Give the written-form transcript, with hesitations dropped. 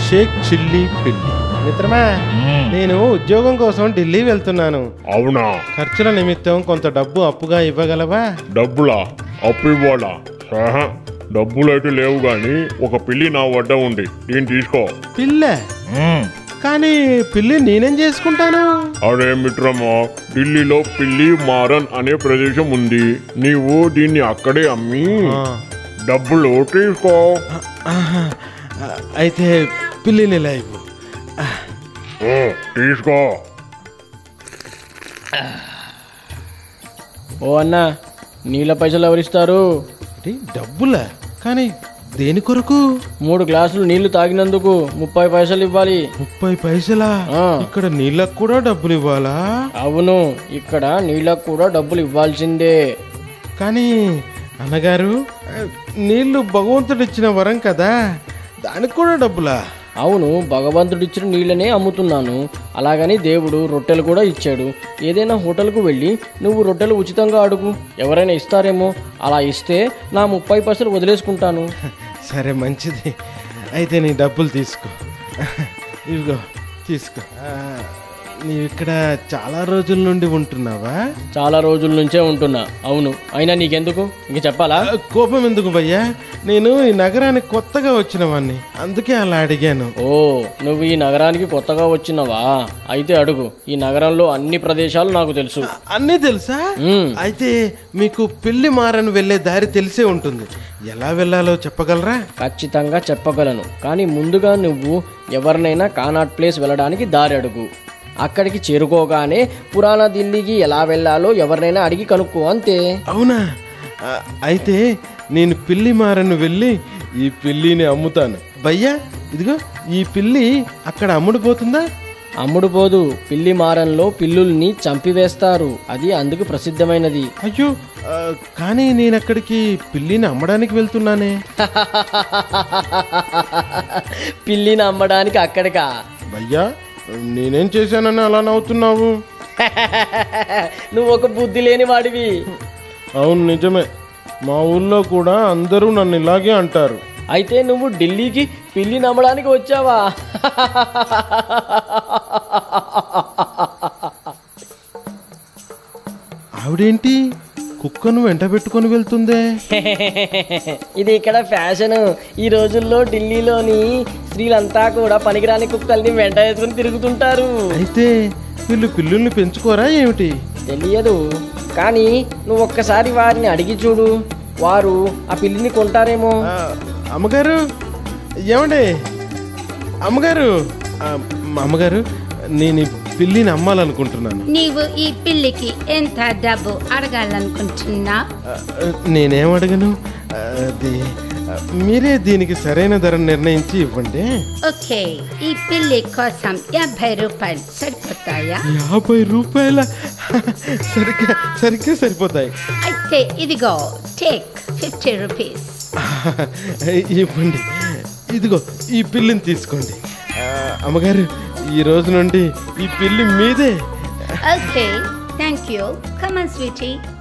Sheikh chilli పిల్లి. మిత్రమా, నేను ఉద్యోగం కోసం ఢిల్లీ వెళ్తున్నాను. అవునా? ఖర్చుల నిమిత్తం కొంత డబ్బు అప్పుగా ఇవ్వగలవా? డబ్బులా? అప్పు ఇవ్వాలా? డబ్బులైతే లేవు గాని ఒక పిల్లి నా వద్ద ఉంది, దీన్ని తీసుకో. పిల్ల? కానీ పిల్లి నేనేం చేసుకుంటాను? అరే మిత్రమా, ఢిల్లీలో పిల్లి మారన్ అనే ప్రదేశం ఉంది. నీవు దీన్ని అక్కడే అమ్మి డబ్బులు తీసుకో. అయితే పిల్లిని లైవ్ తీసుకో. ఓ అన్నా, నీళ్ళ పైసలు ఎవరిస్తారు? డబ్బులా? కానీ దేని కొరకు? 3 గ్లాసులు నీళ్లు తాగినందుకు 30 పైసలు ఇవ్వాలి. 30 పైసలా? ఇక్కడ నీళ్ళకు కూడా డబ్బులు ఇవ్వాలా? అవును, ఇక్కడ నీళ్ళకు కూడా డబ్బులు ఇవ్వాల్సిందే. కానీ అన్నగారు, నీళ్లు భగవంతుడిచ్చిన వరం కదా, దానికి కూడా డబ్బులా? అవును, భగవంతుడిచ్చిన నీళ్ళనే అమ్ముతున్నాను. అలాగని దేవుడు రొట్టెలు కూడా ఇచ్చాడు. ఏదైనా హోటల్కు వెళ్ళి నువ్వు రొట్టెలు ఉచితంగా అడుగు, ఎవరైనా ఇస్తారేమో. అలా ఇస్తే నా 30 పైసలు వదిలేసుకుంటాను. సరే, మంచిది. అయితే నీ డబ్బులు తీసుకో. ఇదిగో తీసుకో. నీవు ఇక్కడ చాలా రోజుల నుండి ఉంటున్నావా? చాలా రోజుల నుంచే ఉంటున్నా. అవును, అయినా నీకెందుకు? ఇంక చెప్పాలా? కోపం ఎందుకు భయ్యా? నేను ఈ నగరానికి కొత్తగా వచ్చిన వాడిని, అందుకే అలా అడిగాను. ఓ, నువ్వు ఈ నగరానికి కొత్తగా వచ్చినవా? అయితే అడుగు. ఈ నగరంలో అన్ని ప్రదేశాలు నాకు తెలుసు. అన్నీ తెలుసా? అయితే మీకు పిల్లి మారని వెళ్లే దారి తెలిసే ఉంటుంది. ఎలా వెళ్ళాలో చెప్పగలరా? ఖచ్చితంగా చెప్పగలను. కానీ ముందుగా నువ్వు ఎవరినైనా కానాట్ ప్లేస్ వెళ్ళడానికి దారి అడుగు. అక్కడికి చేరుకోగానే పురాణ ఢిల్లీకి ఎలా వెళ్ళాలో ఎవరినైనా అడిగి కనుక్కో, అంతే. అవునా? అయితే నేను పిల్లి మారను వెళ్ళి ఈ పిల్లిని అమ్ముతాను. భయ్యా, ఇదిగో ఈ పిల్లి అక్కడ అమ్ముడుపోతుందా? అమ్ముడుపోదు. పిల్లి మారంలో పిల్లుల్ని చంపివేస్తారు. అది అందుకు ప్రసిద్ధమైనది. అయ్యో, కానీ నేను అక్కడికి పిల్లిని అమ్మడానికి వెళ్తున్నానే. పిల్లిని అమ్మడానికి అక్కడికా? భయ్యా, నేనేం చేశానని అలా నవ్వుతున్నావు? నువ్వు ఒక బుద్ధి లేని వాడివి. అవును, నిజమే. మా ఊళ్ళో కూడా అందరూ నన్ను ఇలాగే అంటారు. అయితే నువ్వు ఢిల్లీకి పిల్లిని అమ్మడానికి వచ్చావా? ఆవిడేంటి కుక్కను వెంట పెట్టుకొని వెళ్తుందే? ఇది ఇక్కడ ఫ్యాషన్. ఈ రోజుల్లో ఢిల్లీలోని స్త్రీలంతా కూడా పనికిరాని కుక్కల్ని వెంట వేసుకుని తిరుగుతుంటారు. అయితే వీళ్ళు పిల్లుల్ని పెంచుకోరా ఏమిటి? తెలియదు, కానీ నువ్వు ఒక్కసారి వారిని అడిగి చూడు. వారు ఆ పిల్లిని కొంటారేమో. అమ్మగారు, ఏమండి అమ్మగారు? అమ్మగారు, నేను పిల్లిని అమ్మాలనుకుంటున్నాను. నీవు ఈ పిల్లికి ఎంత డబ్బు అడగాలనుకుంటున్నా? నేనేం అడగను, మీరే దీనికి సరైన ధర నిర్ణయించి ఇవ్వండి. ఓకే, ఈ పిల్లి కోసం 50 రూపాయలు సరిపోతాయా? 50 రూపాయల? సరిగ్గా సరిపోతాయి. అయితే ఇదిగో, టేక్ 50 రూపీస్. ఇవ్వండి. ఇదిగో ఈ పిల్లిని తీసుకోండి. అమ్మగారు, ఈ రోజు నుండి ఈ పిల్లి మీదే. Okay, thank you. Come on Sweety.